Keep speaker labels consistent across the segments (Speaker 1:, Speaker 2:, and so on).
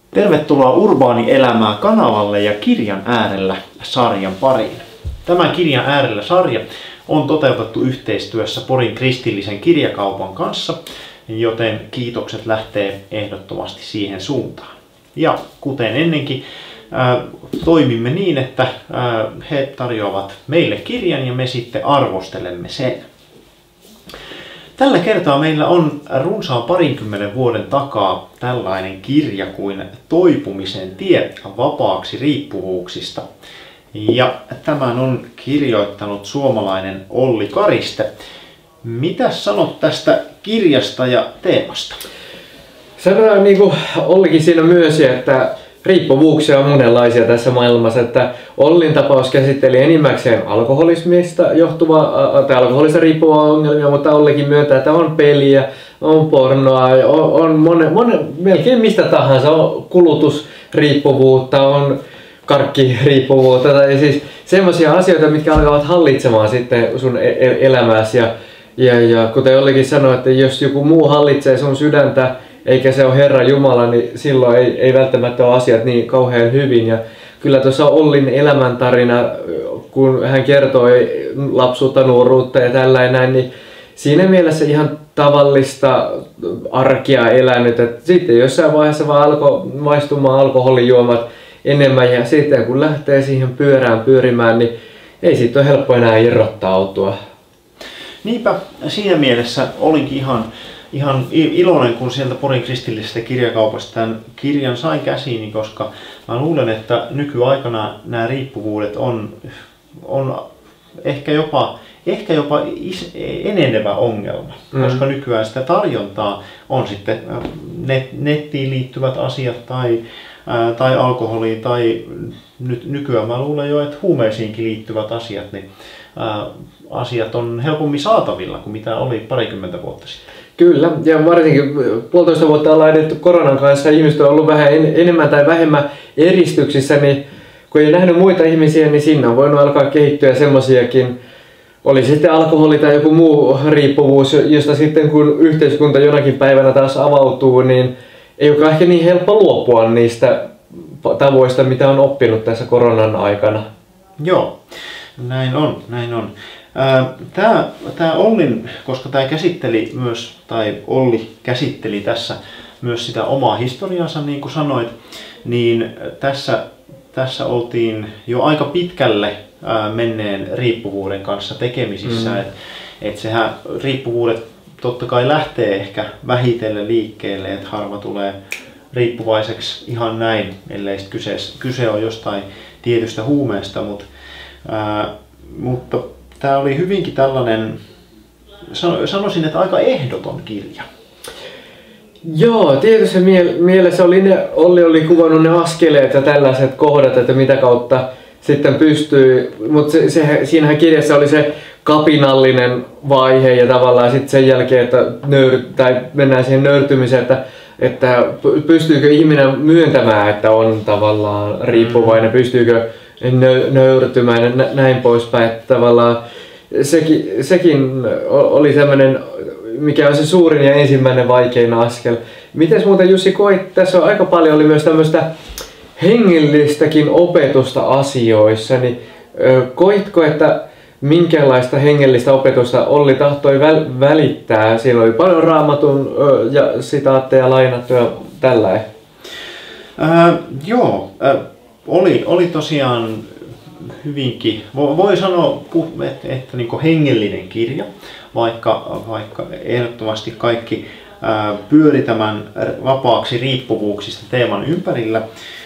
Speaker 1: Tervetuloa Urbaanielämää kanavalle ja kirjan äärellä sarjan pariin. Tämä kirjan äärellä sarja on toteutettu yhteistyössä Porin kristillisen kirjakaupan kanssa, joten kiitokset lähtee ehdottomasti siihen suuntaan. Ja kuten ennenkin, toimimme niin, että he tarjoavat meille kirjan ja me sitten arvostelemme sen. Tällä kertaa meillä on runsaan 20 vuoden takaa tällainen kirja kuin Toipumisen tie vapaaksi riippuvuuksista. Ja tämän on kirjoittanut suomalainen Olli Kariste. Mitä sanot tästä kirjasta ja teemasta?
Speaker 2: Sanotaan niin kuin Ollikin siinä myönsi, että riippuvuuksia on monenlaisia tässä maailmassa, että Ollin tapaus käsitteli enimmäkseen alkoholismista johtuvaa tai alkoholista riippuvaa ongelmia, mutta Ollikin myöntää, että on peliä, on pornoa, on melkein mistä tahansa, on kulutusriippuvuutta, on karkkiriippuvuutta tai siis semmoisia asioita, mitkä alkavat hallitsemaan sitten sun elämäsi ja kuten Ollikin sanoi, että jos joku muu hallitsee sun sydäntä, eikä se ole Herra Jumala, niin silloin ei välttämättä ole asiat niin kauhean hyvin. Ja kyllä tuossa Ollin elämäntarina, kun hän kertoi lapsuutta, nuoruutta ja tällainen, niin siinä mielessä ihan tavallista arkea elänyt. Et sitten jossain vaiheessa vaan alkoi maistumaan alkoholijuomat enemmän ja sitten kun lähtee siihen pyörään pyörimään, niin ei siitä ole helppo enää irrottautua.
Speaker 1: Niinpä siinä mielessä olinkin ihan iloinen, kun sieltä Porin kristillisestä kirjakaupasta tämän kirjan sain käsiini, koska mä luulen, että nykyaikana nämä riippuvuudet on ehkä jopa enenevä ongelma, koska nykyään sitä tarjontaa on sitten nettiin liittyvät asiat tai alkoholiin tai nykyään mä luulen jo, että huumeisiinkin liittyvät asiat, niin asiat on helpommin saatavilla kuin mitä oli 20 vuotta sitten.
Speaker 2: Kyllä, ja varsinkin 1,5 vuotta ollaan edetty koronan kanssa, ihmiset on ollut vähän enemmän tai vähemmän eristyksissä, niin kun ei nähnyt muita ihmisiä, niin sinne on voinut alkaa kehittyä semmosiakin, oli sitten alkoholi tai joku muu riippuvuus, josta sitten kun yhteiskunta jonakin päivänä taas avautuu, niin ei ole ehkä niin helppo luopua niistä tavoista, mitä on oppinut tässä koronan aikana.
Speaker 1: Joo, näin on. Tämä Ollin, koska tämä käsitteli myös, tai Olli käsitteli tässä myös sitä omaa historiansa, niin kuin sanoit, niin tässä oltiin jo aika pitkälle menneen riippuvuuden kanssa tekemisissä. Et sehän riippuvuudet totta kai lähtee ehkä vähitellen liikkeelle, että harva tulee riippuvaiseksi ihan näin, ellei kyse on jostain tietystä huumeesta, mutta tämä oli hyvinkin tällainen, sanoisin, että aika ehdoton kirja.
Speaker 2: Joo, tietysti mielessä Olli oli kuvannut ne askeleet ja tällaiset kohdat, että mitä kautta sitten pystyy, mutta siinähän kirjassa oli se kapinallinen vaihe ja tavallaan sitten sen jälkeen, että mennään siihen nöyrtymiseen, että pystyykö ihminen myöntämään, että on tavallaan riippuvainen, pystyykö nöyrtymään ja näin poispäin, että tavallaan sekin oli sellainen, mikä on se suurin ja ensimmäinen vaikein askel. Mites muuten Jussi koit, tässä on aika paljon oli myös tämmöistä hengellistäkin opetusta asioissa, niin koitko, että minkälaista hengellistä opetusta Olli tahtoi välittää? Siinä oli paljon Raamatun ja sitaatteja lainattuja tällä.
Speaker 1: Joo, oli tosiaan hyvinkin, voi sanoa, että niin kuin hengellinen kirja, vaikka ehdottomasti kaikki pyöri tämän vapaaksi riippuvuuksista teeman ympärillä.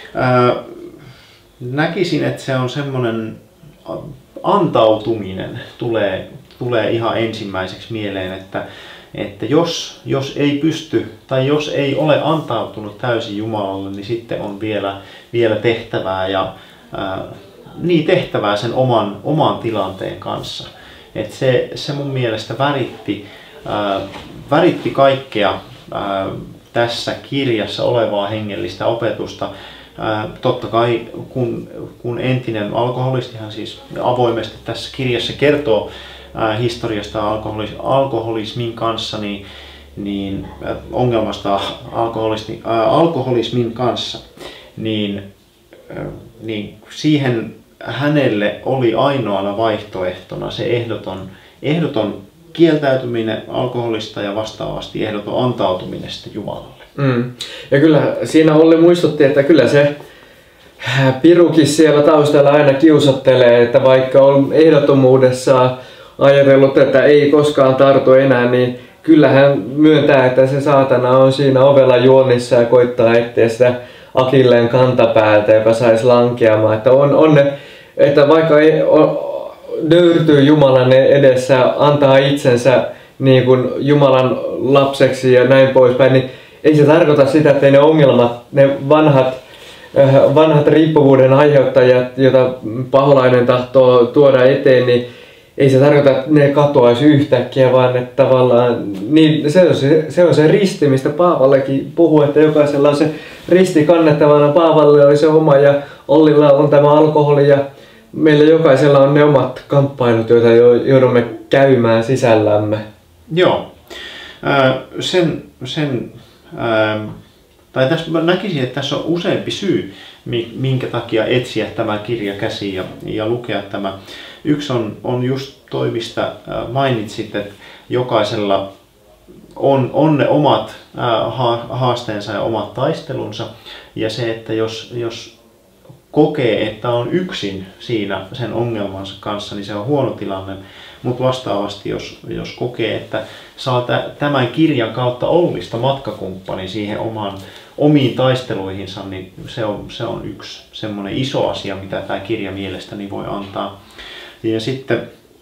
Speaker 1: Näkisin, että se on semmoinen antautuminen tulee ihan ensimmäiseksi mieleen, että jos ei pysty tai jos ei ole antautunut täysin Jumalalle, niin sitten on vielä tehtävää ja tehtävää sen oman tilanteen kanssa. Et se mun mielestä väritti kaikkea tässä kirjassa olevaa hengellistä opetusta. Totta kai kun entinen alkoholistihan siis avoimesti tässä kirjassa kertoo historiasta alkoholismin kanssa, niin ongelmasta alkoholismin kanssa, niin siihen hänelle oli ainoana vaihtoehtona se ehdoton kieltäytyminen alkoholista ja vastaavasti ehdoton antautuminen sitten Jumalalle.
Speaker 2: Ja kyllä siinä Olli muistutti, että kyllä se pirukin siellä taustalla aina kiusattelee, että vaikka on ehdottomuudessaan ajatellut, että ei koskaan tartu enää, niin kyllä hän myöntää, että se saatana on siinä ovella juonissa ja koittaa etsiä sitä akilleen kantapäältä, joka saisi lankeamaan. Että on ne, että vaikka ei nöyrtyy Jumalan edessä, antaa itsensä niin kuin Jumalan lapseksi ja näin poispäin, niin ei se tarkoita sitä, että ne ongelmat, ne vanhat riippuvuuden aiheuttajat, joita paholainen tahtoo tuoda eteen, niin ei se tarkoita, että ne katoaisi yhtäkkiä, vaan että tavallaan niin se on se risti, mistä Paavallekin puhuu, että jokaisella on se risti kannettavana. Paavalle oli se oma ja Ollilla on tämä alkoholi ja meillä jokaisella on ne omat kamppailut, joita joudumme käymään sisällämme.
Speaker 1: Joo. Tai tässä mä näkisin, että tässä on useampi syy, minkä takia etsiä tämä kirja käsiin ja lukea tämä. Yksi on just toi, mistä mainitsit, että jokaisella on ne omat haasteensa ja omat taistelunsa. Ja se, että jos kokee, että on yksin siinä sen ongelmansa kanssa, niin se on huono tilanne. Mutta vastaavasti, jos kokee, että saa tämän kirjan kautta Ollista matkakumppani siihen omiin taisteluihinsa, niin se on yksi semmoinen iso asia, mitä tämä kirja mielestäni voi antaa. Ja sitten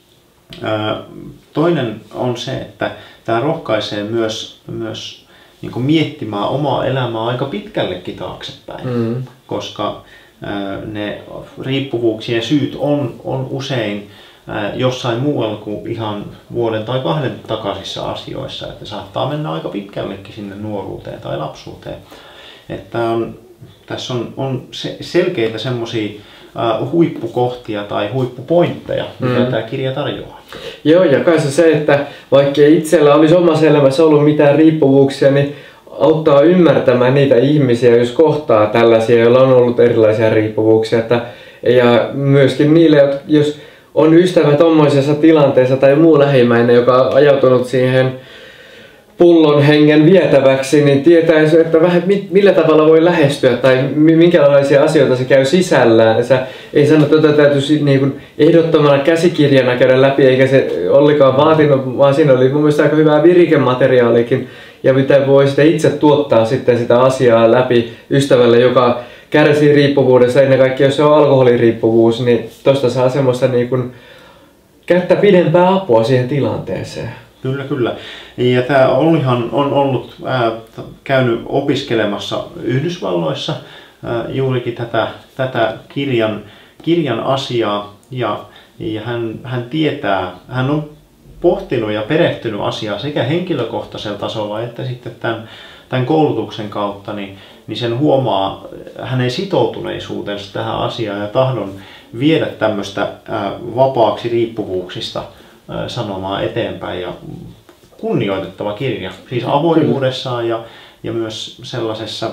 Speaker 1: toinen on se, että tämä rohkaisee myös niin kuin miettimään omaa elämää aika pitkällekin taaksepäin, koska ne riippuvuuksien syyt on usein jossain muualla kuin ihan vuoden tai 2 takaisissa asioissa, että saattaa mennä aika pitkällekin sinne nuoruuteen tai lapsuuteen. Että tässä on selkeitä semmoisia huippukohtia tai huippupointteja, mitä tämä kirja tarjoaa.
Speaker 2: Joo, ja kai se, että vaikka itsellä olisi omassa elämässä ollut mitään riippuvuuksia, niin auttaa ymmärtämään niitä ihmisiä, jos kohtaa tällaisia, joilla on ollut erilaisia riippuvuuksia. Ja myöskin niille, jos on ystävä tommoisessa tilanteessa tai muu lähimmäinen, joka on ajautunut siihen pullon hengen vietäväksi, niin tietäisi, että vähän millä tavalla voi lähestyä tai minkälaisia asioita se käy sisällään. Ei sano, että tätä täytyisi niin kuin ehdottomana käsikirjana käydä läpi, eikä se ollenkaan vaatinut, vaan siinä oli mun mielestä aika hyvää virikemateriaalikin, ja mitä voi sitten itse tuottaa sitten sitä asiaa läpi ystävälle, joka kärsii riippuvuudessa, ennen kaikkea jos se on alkoholiriippuvuus, niin tosta saa semmoista niin kuin kättä pidempää apua siihen tilanteeseen.
Speaker 1: Kyllä. Ja tämä Ollihan on ollut käynyt opiskelemassa Yhdysvalloissa juurikin tätä kirjan asiaa ja hän tietää, hän on pohtinut ja perehtynyt asiaa sekä henkilökohtaisella tasolla että sitten tämän koulutuksen kautta, niin sen huomaa hänen sitoutuneisuutensa tähän asiaan ja tahdon viedä tämmöistä vapaaksi riippuvuuksista sanomaa eteenpäin, ja kunnioitettava kirja, siis avoimuudessaan ja myös sellaisessa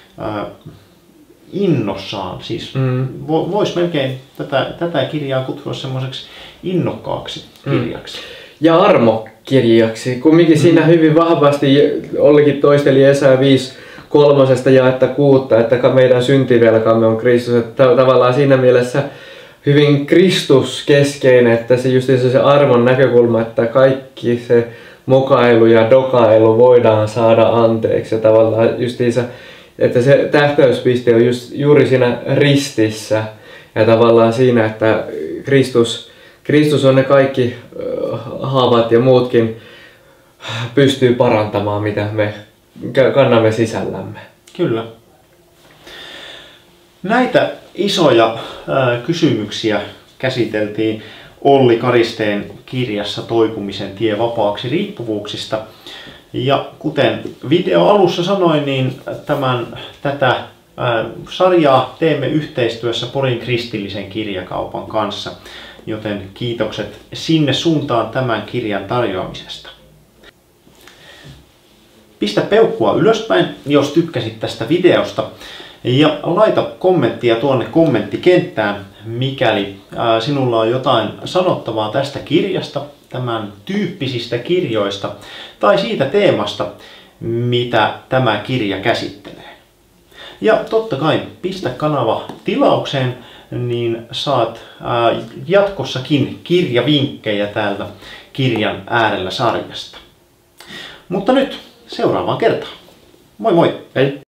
Speaker 1: innossaan, siis voisi melkein tätä kirjaa kutsua semmoiseksi innokkaaksi kirjaksi.
Speaker 2: Ja armokirjaksi, kumminkin siinä hyvin vahvasti Ollikin toisteli Jesaja 5:3 jaetta 6, että meidän syntivelkamme on Kristus, että tavallaan siinä mielessä hyvin Kristuskeskeinen, että se just se armon näkökulma, että kaikki se mokailu ja dokailu voidaan saada anteeksi. Ja tavallaan justiinsa, että se tähtäyspiste on juuri siinä ristissä ja tavallaan siinä, että Kristus on ne kaikki haavat ja muutkin pystyy parantamaan, mitä me kannamme sisällämme.
Speaker 1: Kyllä. Näitä isoja kysymyksiä käsiteltiin Olli Karisteen kirjassa Toipumisen tie vapaaksi riippuvuuksista. Ja kuten video alussa sanoin, niin tätä sarjaa teemme yhteistyössä Porin kristillisen kirjakaupan kanssa, joten kiitokset sinne suuntaan tämän kirjan tarjoamisesta. Pistä peukkua ylöspäin, jos tykkäsit tästä videosta. Ja laita kommenttia tuonne kommenttikenttään, mikäli sinulla on jotain sanottavaa tästä kirjasta, tämän tyyppisistä kirjoista tai siitä teemasta, mitä tämä kirja käsittelee. Ja totta kai pistä kanava tilaukseen, niin saat jatkossakin kirjavinkkejä täältä kirjan äärellä sarjasta. Mutta nyt seuraavaan kertaan. Moi moi!
Speaker 2: Hei!